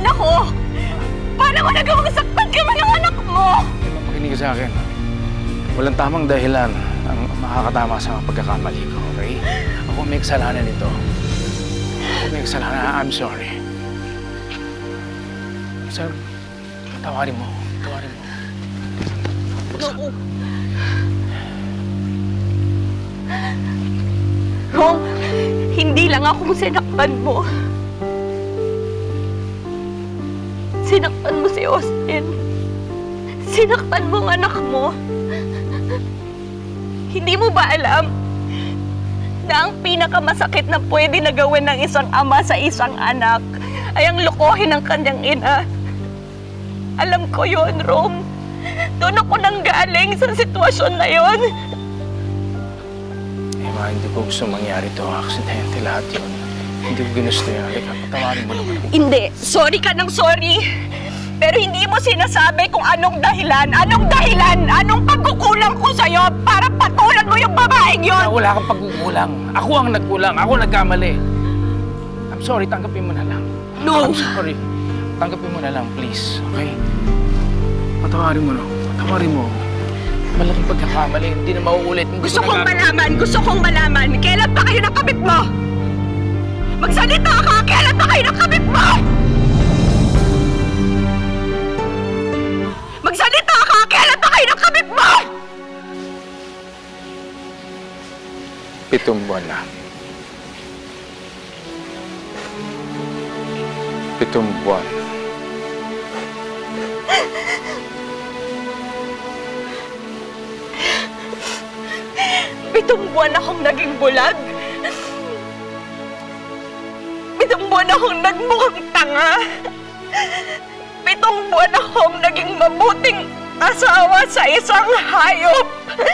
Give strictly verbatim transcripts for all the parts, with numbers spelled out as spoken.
anak ko? Paano mo nagawang saktan kami ng anak mo? Makinig ka sa akin. Walang tamang dahilan ang makakatama sa mga pagkakamali ko, okay? Ako may kasalanan nito. Ako may kasalanan. I'm sorry. Sir, tawarin mo. Tawarin mo. No. Rom, hindi lang akong sinaktan mo. Sinaktan mo si Austin. Sinaktan mo ang anak mo. Hindi mo ba alam na ang pinakamasakit na pwede na gawin ng isang ama sa isang anak ay ang lokohin ng kanyang ina? Alam ko yun, Rom. Doon ako nanggaling sa sitwasyon na yun. Emma, hindi ko gusto mangyari to. Aksidente lahat yun. Hindi ko ginusto yan. Halika, patawarin mo naman. Hindi. Sorry ka ng sorry. Pero hindi mo sinasabi kung anong dahilan, anong dahilan, anong pagkukulang ko sa'yo para patulan mo yung babaeng yun! Wala, wala kang pagkukulang. Ako ang nagkulang. Ako nagkamali. I'm sorry, tanggapin mo na lang. No! I'm sorry. Tanggapin mo na lang, please. Okay? Patawarin mo, no? Patawarin mo. Malaking pagkakamali. Hindi na mauulit. Hindi gusto ko kong malaman, gusto kong malaman. Kailan pa kayo nakabit mo? Magsalita ka! Kailan pa kayo nakabit mo? Magsalita ka! Kailan pa kayo nakabit mo? Pitong buwan na. Pitong buwan. Pitong buwan akong naging bulag. Pitong buwan akong nagmukhang tanga. Pitong buwan akong naging mabuting asawa sa isang hayop.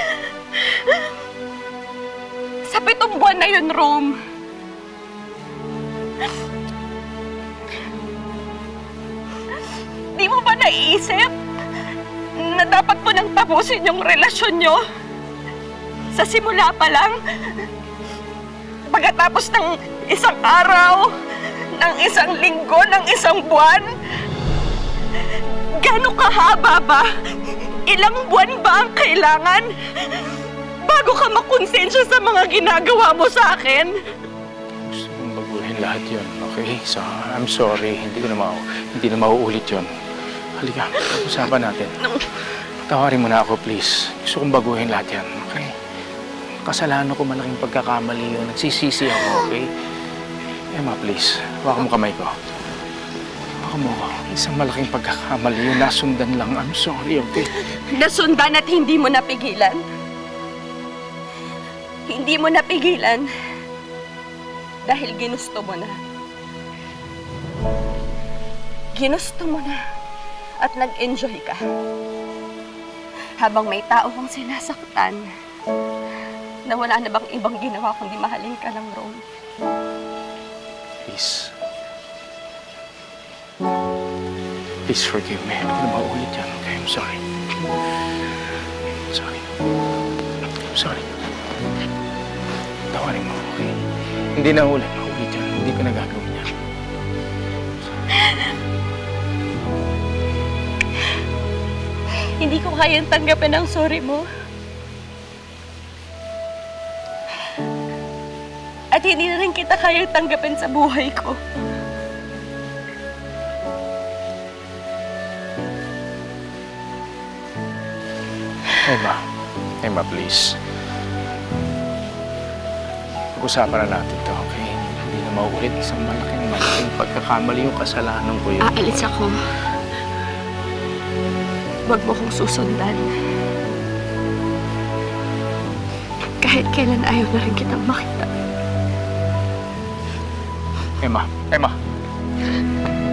Sa pitong buwan na yun, Rom, di mo ba naiisip na dapat mo nang tapusin yung relasyon nyo? Sa simula pa lang, pagkatapos ng isang araw, ng isang linggo, ng isang buwan, gano'ng kahaba ba? Ilang buwan ba ang kailangan bago ka makonsensya sa mga ginagawa mo sa akin? Gusto kong baguhin lahat yun, okay? So, I'm sorry. Hindi ko na mau hindi na mauulit yun. Halika, pag-usapan natin. Tawarin mo na ako, please. Gusto kong baguhin lahat yan, okay? Kasalanan ko, malaking pagkakamali yun. Nagsisisi ako, okay? Emma, please. Hawakan mo kamay ko. Hawakan mo ako. Isang malaking pagkakamali yun. Nasundan lang. I'm sorry, okay? Nasundan at hindi mo napigilan? Hindi mo napigilan dahil ginusto mo na. Ginusto mo na at nag-enjoy ka. Habang may tao kang sinasaktan, na wala na bang ibang ginawa kundi mahalin ka ng Rom? Please. Please forgive me. Hindi ko na mauulit yan, okay? I'm sorry. I'm sorry. I'm sorry. Tawarin mo, okay? Hindi na ulit. Mauulit yan. Hindi ko na gagawin yan. Hindi ko kayang tanggapin ang sorry mo. At hindi na rin kita kayang tanggapin sa buhay ko. Emma. Emma, please. Pag-usapan na natin to, okay? Hindi na mauulit. Isang malaking, malaking pagkakamali yung kasalanan ko yun. Aalis ako. Huwag mo kong susundan. Kahit kailan ayaw na rin kitang makita. Emma, Emma.